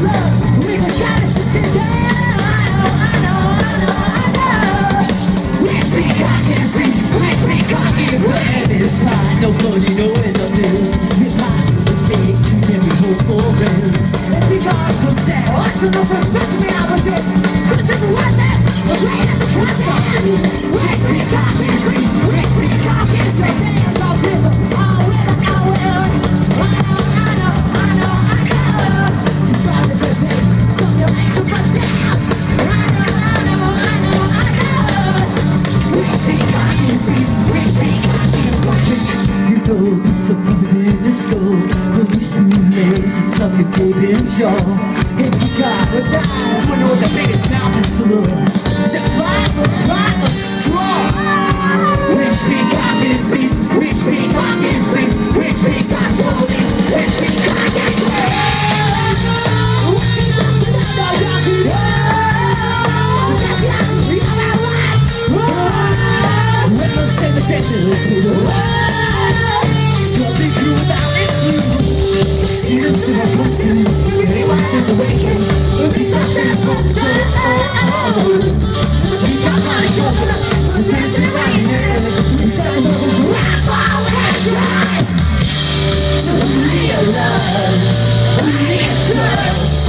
Nobody know what to do. Hip hop is a mistake, every hope for rails. Every God would say, watch the numbers, trust me, I was it. Cause this was it, the greatest process. Wish me God is peace, wish me God is peace. Hands off rhythm, I will. I know. You start to prepare from your ancient process. I know. Wish me God is peace, wish me God is peace. Put some people in the skull. Police smooth legs and tough gaping jaw. Every car was eyes when the biggest mouth is full. Is it flies or straw? Which peacock is this? Which peacock is this? Which peacock's all this? Which peacock is this? When those same attentions we go. Something grew about this blue. Seals to our conscience. They walked in the waking. But these are simple souls. Speak out my shoulder. And dance it right here. We sound of a rap and try. So realize we need trust.